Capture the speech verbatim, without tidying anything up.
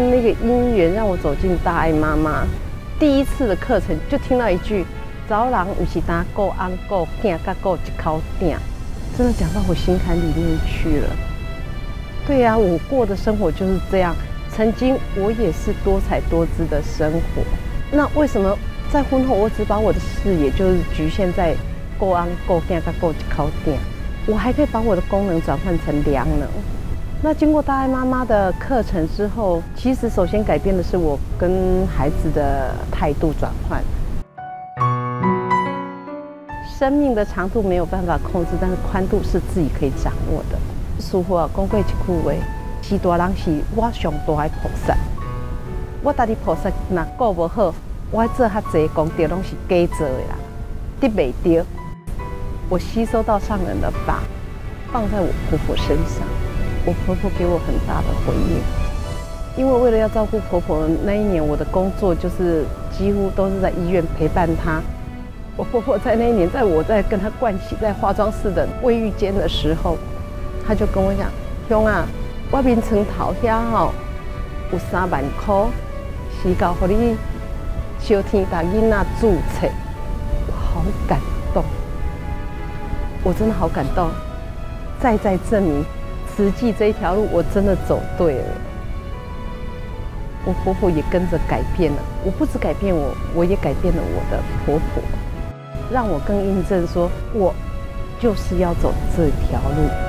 生那个因缘，让我走进大爱妈妈。第一次的课程就听到一句：“找人不是单顾安顾囝，甲顾一口鼎。”真的讲到我心坎里面去了。对呀、啊，我过的生活就是这样。曾经我也是多彩多姿的生活，那为什么在婚后我只把我的视野就是局限在顾安顾囝甲顾一口鼎？我还可以把我的功能转换成良能。那经过大爱妈妈的课程之后，其实首先改变的是我跟孩子的态度转换。生命的长度没有办法控制，但是宽度是自己可以掌握的。师父啊，讲过一句话，是大人是我上大的菩萨。我家己菩萨若顾无好，我做较济功德拢是假做的啦，得袂到。我吸收到上人的法，放在我婆婆身上。我婆婆给我很大的回应，因为为了要照顾婆婆，那一年我的工作就是几乎都是在医院陪伴她。我婆婆在那一年，在我在跟她盥洗在化妆室的卫浴间的时候，她就跟我讲：“兄啊，我面床头遐吼有三万块，是够互你烧天甲囡仔注册。”我好感动，我真的好感动，再再证明。慈济这一条路，我真的走对了。我婆婆也跟着改变了，我不止改变我，我也改变了我的婆婆，让我更印证说，我就是要走这条路。